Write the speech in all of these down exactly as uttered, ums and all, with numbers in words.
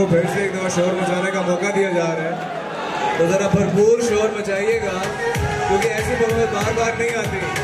को फिर से एक दफा शोर मचाने का मौका दिया जा रहा है, तो जरा भरपूर शोर मचाइएगा क्योंकि ऐसी परफॉर्मेंस बार बार नहीं आती।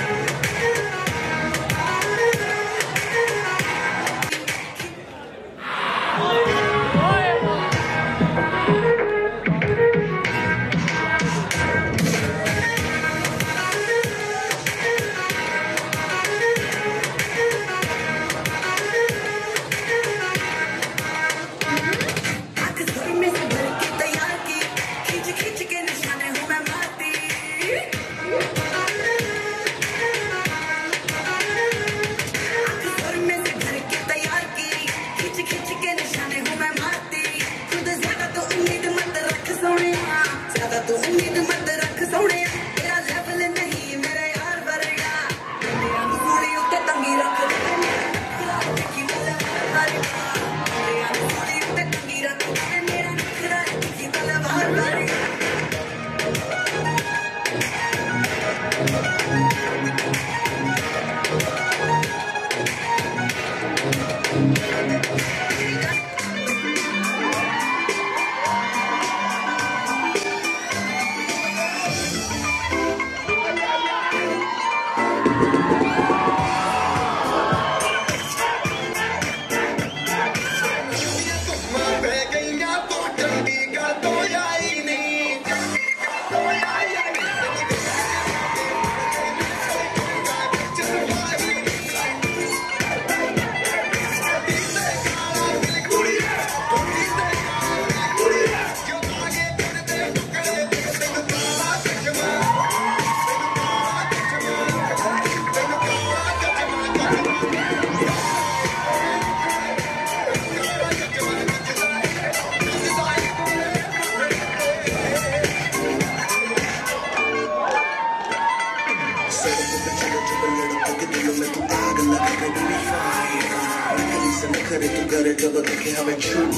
करे तू करे जब देखे हमें छूट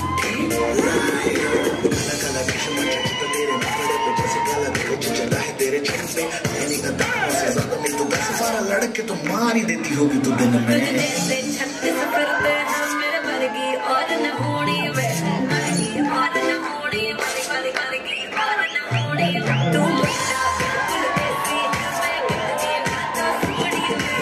काला काला विषम तो तेरे नखरे पे जैसे काला देखो चला है तेरे छत पे मैंने का दांतों से ज्यादा मिल तू दस बारह लड़के तो मार ही देती होगी तू दिन में जैसे छत्तीस फिरते हैं मेरे वर्गी और न होनी वे वर्गी और न होनी वाली वाली वर्गी और न होनी तू मेरा बिल्कुल देसी मैं कितनी नाता बड़ी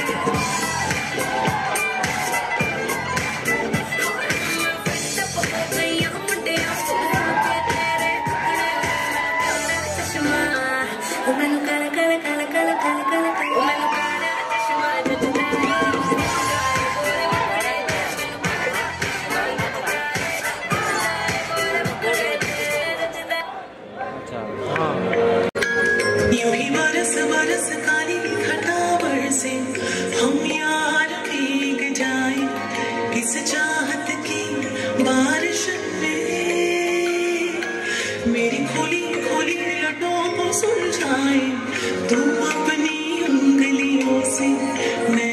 हम यार भीग जाए किस चाहत की बारिश में मेरी खोली खोली लटों को सुलझाए तू अपनी उंगलियों से